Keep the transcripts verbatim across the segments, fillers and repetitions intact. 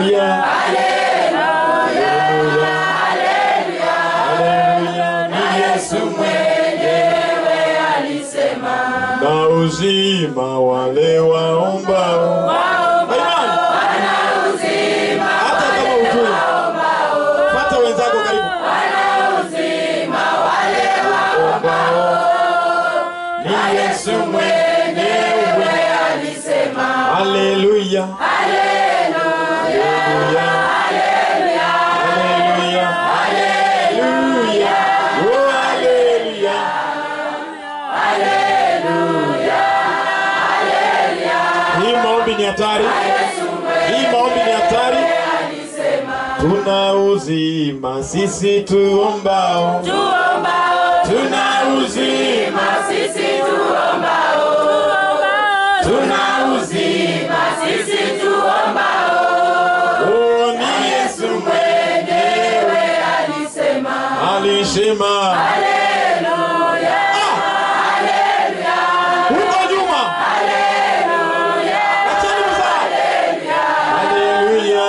Haleluya. Haleluya. Haleluya. Ni Yesu mwenyewe alisema. Na uzima wale waombao. Haleluya. Haleluya. Haleluya. Haleluya. Haleluya. Oh haleluya. Haleluya. Haleluya. Hii maombi ni hatari. Hii maombi ni hatari. Tuna uzima sisi tuombao. Tuombao. Tuna uzima sisi tuombao. Tuna uzima sisi tuombao. Oh ni Yesu mwenyewe alisema. Alisema. Haleluya. Haleluya. Huko nyuma. Haleluya. Acheni msali. Haleluya.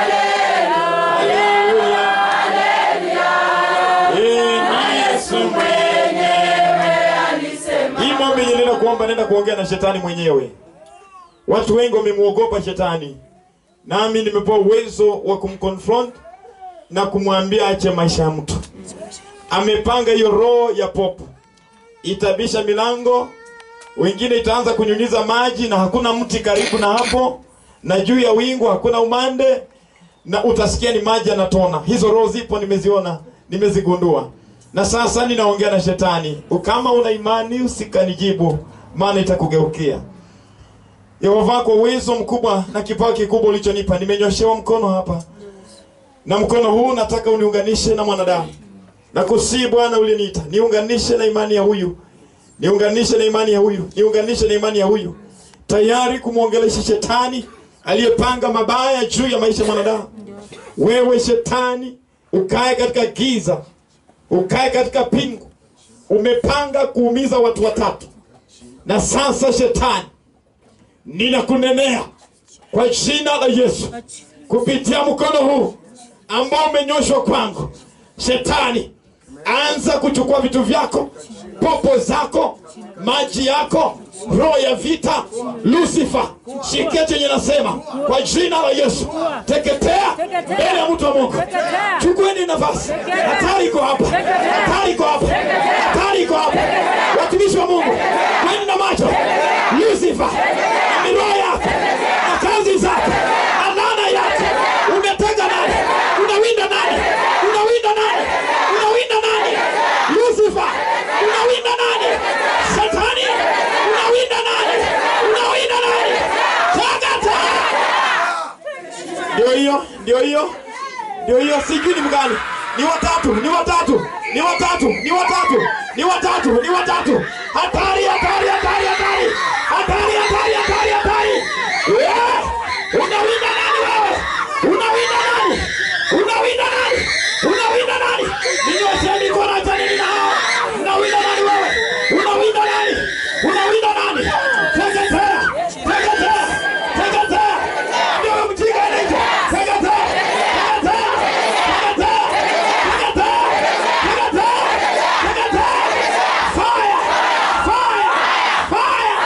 Haleluya. Haleluya. Eh ni Yesu mwenyewe alisema. Hii mambo yenyewe kuomba nenda kuongea na shetani mwenyewe. Watu wengi wamemuogopa shetani. Nami nimepewa uwezo wa kumconfront na kumwambia ache maisha ya mtu. Amepanga hiyo roho ya popo. Itabisha milango, wengine itaanza kunyunyiza maji na hakuna mti karibu na hapo, na juu ya wingu hakuna umande, na utasikia ni maji yanatona. Hizo roho zipo, nimeziona, nimezigundua. Na sasa ninaongea na shetani. Kama una imani usikanijibu, maana itakugeukia. Yehova kwa uwezo mkubwa na kipawa kikubwa ulichonipa, nimenyoshewa mkono hapa. Na mkono huu nataka uniunganishe na mwanadamu. Na kusi Bwana uliniita, niunganishe na imani ya huyu. Niunganishe na imani ya huyu. Niunganishe na imani ya huyu. Tayari kumuongelesha shetani aliyepanga mabaya juu ya maisha ya mwanadamu. Wewe shetani, ukae katika giza. Ukae katika pingu. Umepanga kuumiza watu watatu. Na sasa shetani, ninakunenea kwa jina la Yesu kupitia mkono huu ambao umenyoshwa kwangu. Shetani, anza kuchukua vitu vyako, popo zako, maji yako, roho ya vita. Lucifer, shikia chenye nasema kwa jina la Yesu. Teketea mbele ya mtu wa Mungu. Chukueni nafasi. Hatari iko hapa. Hatari iko hapa. Hatari iko hapa. Watumishi wa Mungu, kweni na macho. Lucifer, ni roho yako na kazi zako, alana yako. Umetega nani? Unawinda nani? Unawinda nani? Unawinda nani? Lucifer, unawinda nani? Shetani, unawinda nani? Unawinda nani? Tagata! Ndio hiyo, ndio hiyo. Ndio hiyo, sijui ni mgani. Ni watatu, ni watatu. Ni watatu, ni watatu. Ni watatu, ni watatu. Hatari, hatari, hatari, hatari. Hatari, hatari, hatari, hatari. Yeah! Unawinda nani wewe? Unawinda nani? Unawinda nani? Unawinda nani? Ninyosheni kwa rajani na hao. Unawinda nani wewe? Unawinda nani? Unawinda nani? Teketea! Teketea! Teketea! Ndio mjinga anaitwa. Teketea! Teketea! Teketea! Teketea! Teketea! Teketea! Fire! Fire! Fire!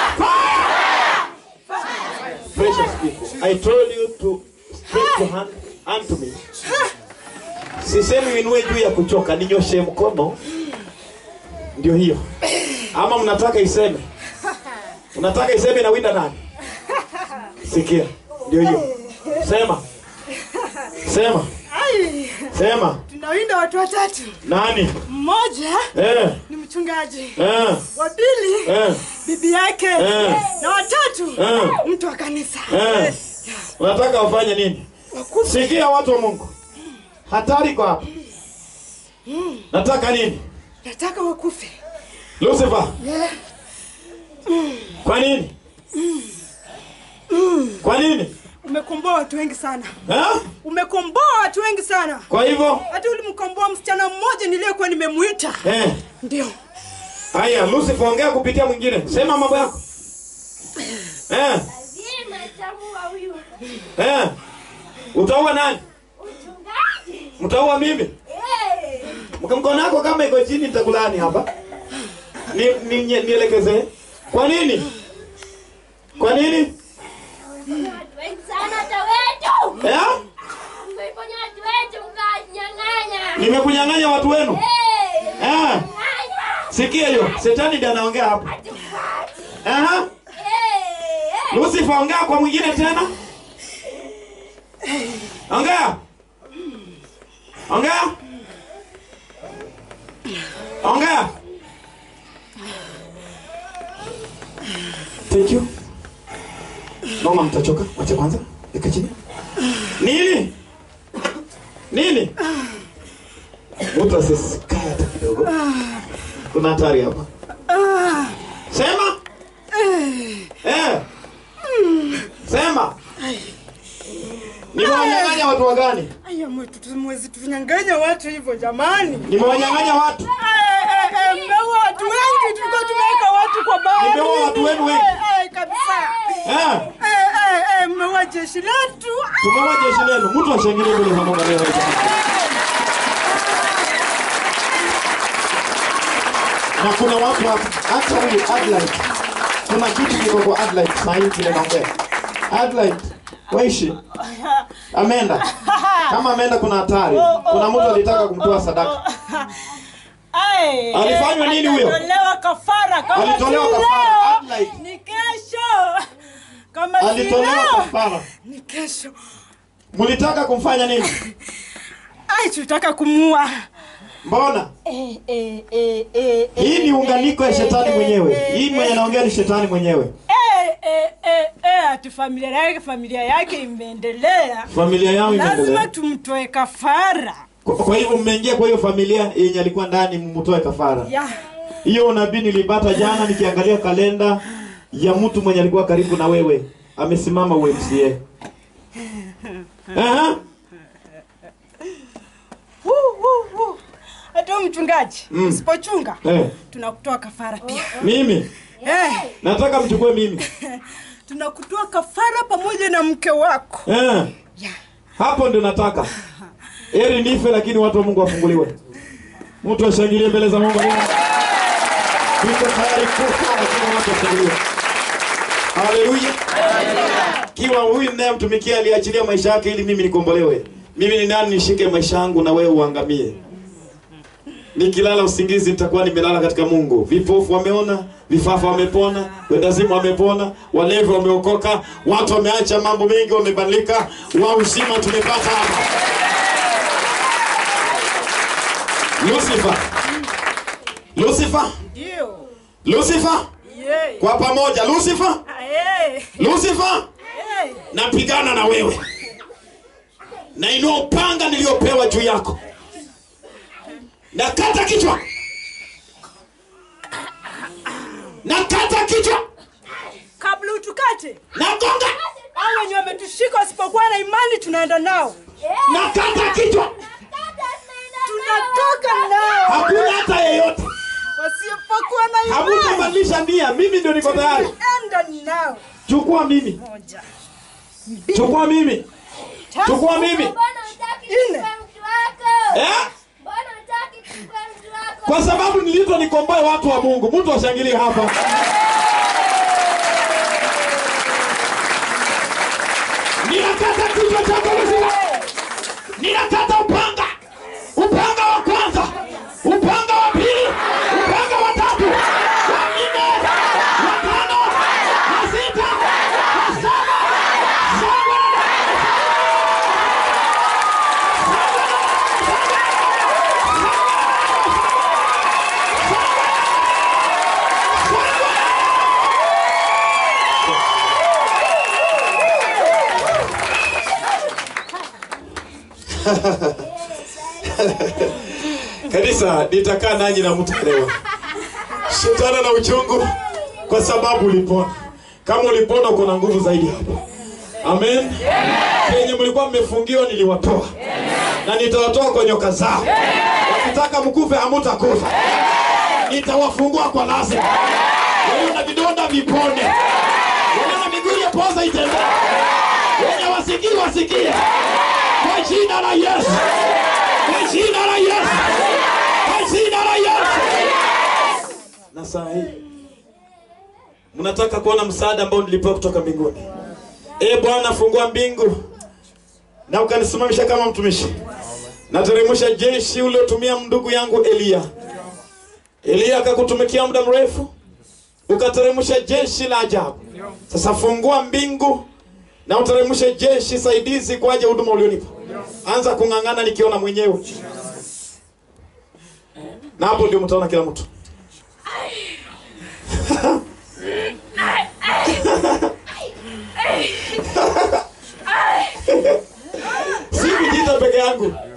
Fire! Precious people, I told you to stretch your hand unto me. Sisemi uinue juu ya kuchoka, ninyoshe mkono. Ndio hiyo. Ama mnataka iseme? Unataka iseme na winda nani? Sikia. Ndio hiyo. Sema. Sema. Sema. Tunawinda watu watatu. Nani? Mmoja eh ni mchungaji. Eh. Wa pili eh bibi yake. Eh. Na watatu eh mtu wa kanisa. Eh. Unataka ufanye nini? Sikia watu wa Mungu. Hatari kwa hapa. Mm. Nataka nini? Nataka wakufe. Lucifer. Yeah. Mm. Kwa nini? Mm. Mm. Kwa nini? Umekomboa watu wengi sana. Eh? Umekomboa watu wengi sana. Kwa hivyo? Hata ulimkomboa msichana mmoja niliyekuwa nimemuita. Eh. Ndio. Haya, Lucifer ongea kupitia mwingine. Sema mambo yako. Eh. Lazima tamu wa huyu. Eh. Utaua nani? Mchungaji. Mtaua mimi? Eh. Mkono wako kama iko chini nitakulani hapa. Ni ni nielekeze. Kwa nini? Kwa nini? Watu wengi sana hata wetu. Eh? Umefanya watu wetu mkanyang'anya. Nimekunyang'anya watu wenu? Eh. Eh. Sikia hiyo. Shetani ndiye anaongea hapa. Aha. Eh. Lucifer, ongea kwa mwingine tena. Ongea. Ongea. Ongea. Thank you. Mama mtachoka. Wacha kwanza. Eka chini. Nini? Nini? Mtu asisikia hata kidogo. Kuna hatari hapa. Sema. Eh. Sema. Nimewanyang'anya watu wa gani? Aya mwetu tumwezi tunyang'anya watu hivyo jamani. Nimewanyang'anya watu. Eh eh eh mmeua watu wengi tulikuwa tumeweka watu kwa bahari. Nimeua watu wenu wengi. Eh eh kabisa. Eh. Eh eh eh mmeua jeshi letu. Tumeua jeshi lenu. Mtu ashangilie mbele za Mungu leo. Na kuna watu hata huyu Adlight. Kuna kitu kiko kwa Adlight saa hii kile naongea. Adlight, waishi. Ameenda. Kama ameenda kuna hatari. Kuna mtu alitaka kumtoa sadaka. Ai. Alifanywa nini huyo? Alitolewa kafara kama Alitolewa kafara. Adlight. Ni kesho. Kama Alitolewa kafara. Ni kesho. Mlitaka kumfanya nini? Ai tulitaka kumuua. Mbona? Eh eh eh eh. Hii ni unganiko ya shetani mwenyewe. Hii mwenye anaongea ni shetani mwenyewe. Eh eh eh eh ati familia yake familia yake imeendelea. Familia yao imeendelea. Lazima tumtoe kafara. Kwa, kwa hivyo mmeingia kwa hiyo familia yenye alikuwa ndani mtoe kafara. Ya. Hiyo unabii nilipata jana nikiangalia kalenda ya mtu mwenye alikuwa karibu na wewe. Amesimama U M C A. Aha. Hu hu hu. Hata mchungaji, Mm. usipochunga Eh. tunakutoa kafara pia. Mimi Eh, nataka mchukue mimi. tunakutoa kafara pamoja na mke wako. Eh. Ya. Hapo ndio nataka. Eri nife lakini watu wa Mungu wafunguliwe. Mtu ashangilie mbele za Mungu. Niko tayari kufa lakini watu wafunguliwe. Haleluya. Kiwa huyu naye mtumikia aliachilia maisha yake ili mimi nikombolewe. Mimi ni nani nishike maisha yangu na wewe uangamie? Nikilala usingizi nitakuwa nimelala katika Mungu. Vipofu wameona, vifafa wamepona, wendazimu wamepona, walevi wameokoka, watu wameacha mambo mengi wamebadilika, wa uzima tumepata hapa. Lucifer. Lucifer. Ndio. Lucifer. Yeah. Kwa pamoja Lucifer. Eh. Lucifer. Eh. Napigana na wewe. Na inua upanga niliopewa juu yako. Nakata kichwa. Nakata kichwa. Kabla utukate. Nagonga. Hao wenye wametushika wasipokuwa na imani tunaenda nao. Nakata kichwa. Tunatoka nao. Hakuna hata yeyote. Wasipokuwa na imani. Hamutabadilisha nia. Mimi ndio niko tayari. Enda nao. Chukua mimi. Moja. Chukua mimi. Chukua mimi. Mbona hutaki kuchukua mtu wako? Eh? Mbona hutaki kuchukua mtu wako? Kwa sababu nilito nikomboe watu wa Mungu. Mtu ashangilie hapa. Ninakata kichwa chako Lucifer. Ninakata upanga. Upanga wa kwanza. Upanga wa pili. Upanga wa tatu. Wa nne. Wa tano. Wa sita. Wa saba. Saba. Kanisa, nitakaa nanyi na mtaelewa. Shetani na uchungu kwa sababu ulipona. Kama ulipona uko na nguvu zaidi hapo. Amen. Penye mlikuwa mmefungiwa niliwatoa. Na nitawatoa kwa nyoka zao. Wakitaka mkufe hamutakufa. Nitawafungua kwa lazima. Walio na vidonda vipone. Walio na miguu ya poza itembee. Wenye wasikii wasikie. Kwa jina la Yesu. Kwa jina la Yesu. Kwa jina la Yesu. Na saa hii mnataka kuona msaada ambao nilipewa kutoka mbinguni. E Bwana, fungua mbingu na ukanisimamisha kama mtumishi. Nateremsha jeshi uliotumia ndugu yangu Elia. Elia akakutumikia muda mrefu, ukateremsha jeshi la ajabu. Sasa fungua mbingu na uteremshe jeshi saidizi kwa ajili ya huduma ulionipa. Anza kungangana nikiona mwenyewe. Na hapo ndio mtaona kila mtu. Si kujita peke yangu.